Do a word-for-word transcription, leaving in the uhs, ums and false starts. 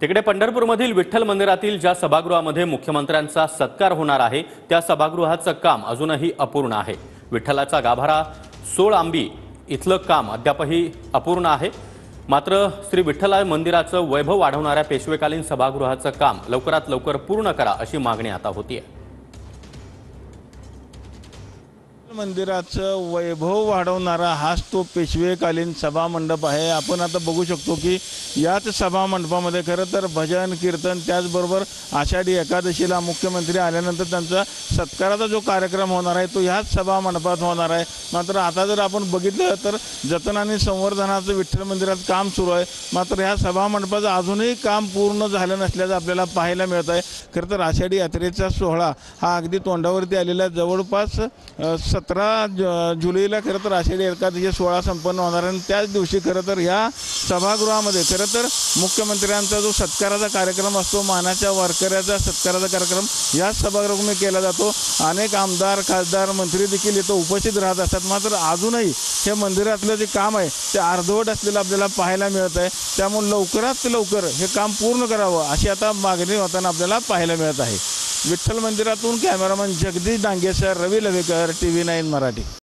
तिकडे पंढरपूरमधील विठ्ठल मंदिरातील ज्या सभागृहामध्ये मुख्यमंत्र्यांचा सत्कार होणार आहे त्या सभागृहाचं काम अजूनही अपूर्ण आहे। विठ्ठलाचा गाभारा सोळआंबी इथलं काम अद्यापही अपूर्ण आहे। मात्र श्री विठ्ठल मंदिराचं वैभव वाढवणाऱ्या पेशवेकालीन सभागृहाचं काम लवकरात लवकर पूर्ण करा अशी मागणी आता होतीये। मंदिराचं वैभव वाढवणारा हाच तो पेशवेकालीन सभा मंडप आहे। आपण आता बघू शकतो की याच सभा मंडपामध्ये खरं तर भजन कीर्तन त्याचबरोबर आषाढी एकादशीला मुख्यमंत्री आल्यानंतर त्यांचा सत्काराचा जो कार्यक्रम होणार आहे तो ह्याच सभा मंडपात होणार आहे। मात्र आता जर आपण बघितलं तर जतन आणि संवर्धनाचं विठ्ठल मंदिरात काम सुरू आहे। मात्र ह्या सभा मंडपाचं अजूनही काम पूर्ण झालं नसल्याचं आपल्याला पाहायला मिळत आहे। खरं तर आषाढी यात्रेचा सोहळा हा अगदी तोंडावरती आलेला जवळपास सतरा जुलैला खरं तर आषाढी एकादशी सोहळा संपन्न होणार आहे। त्याच दिवशी खरं तर ह्या सभागृहामध्ये खरं तर मुख्यमंत्र्यांचा जो सत्काराचा कार्यक्रम असतो मानाच्या वारकऱ्याचा सत्काराचा कार्यक्रम याच सभागृहामध्ये केला जातो। अनेक आमदार खासदार मंत्री देखील इथं उपस्थित राहत असतात। मात्र अजूनही हे मंदिरातलं जे काम आहे ते अर्धवट असलेलं आपल्याला पाहायला मिळत आहे। त्यामुळे लवकरात लवकर हे काम पूर्ण करावं अशी आता मागणी होताना आपल्याला पाहायला मिळत आहे। विठ्ठल मंदिरातून कॅमेरामन जगदीश डांगेसह रवी लवेकर टीव्ही नाईन मराठी।